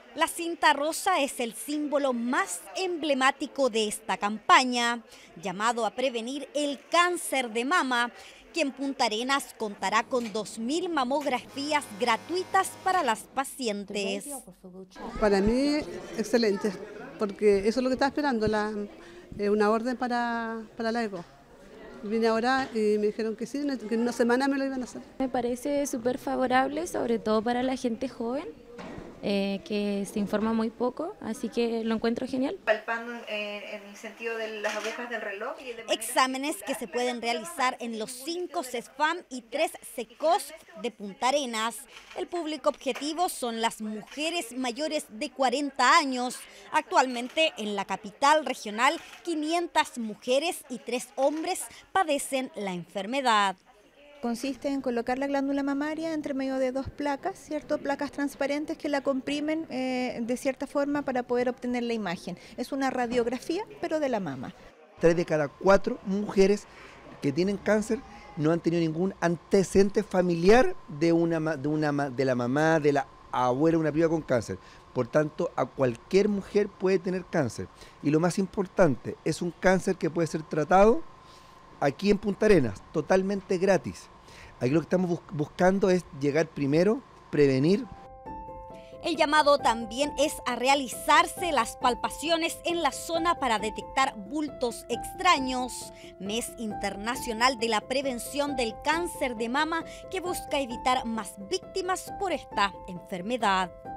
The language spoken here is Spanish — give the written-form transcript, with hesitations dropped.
La cinta rosa es el símbolo más emblemático de esta campaña, llamado a prevenir el cáncer de mama, que en Punta Arenas contará con 2.000 mamografías gratuitas para las pacientes. Para mí, excelente, porque eso es lo que estaba esperando, una orden para la ECO. Vine ahora y me dijeron que sí, que en una semana me lo iban a hacer. Me parece súper favorable, sobre todo para la gente joven, que se informa muy poco, así que lo encuentro genial. Palpando en el sentido de las agujas del reloj. Y de Exámenes que se pueden realizar en los 5 CESFAM y 3 SECOSF de Punta Arenas. El público objetivo son las mujeres mayores de 40 años. Actualmente en la capital regional 500 mujeres y 3 hombres padecen la enfermedad. Consiste en colocar la glándula mamaria entre medio de 2 placas, ¿cierto? Placas transparentes que la comprimen de cierta forma para poder obtener la imagen. Es una radiografía, pero de la mama. 3 de cada 4 mujeres que tienen cáncer no han tenido ningún antecedente familiar de la mamá, de la abuela, una prima con cáncer. Por tanto, a cualquier mujer puede tener cáncer. Y lo más importante, es un cáncer que puede ser tratado aquí en Punta Arenas, totalmente gratis. Aquí lo que estamos buscando es llegar primero, prevenir. El llamado también es a realizarse las palpaciones en la zona para detectar bultos extraños. Mes Internacional de la Prevención del Cáncer de Mama, que busca evitar más víctimas por esta enfermedad.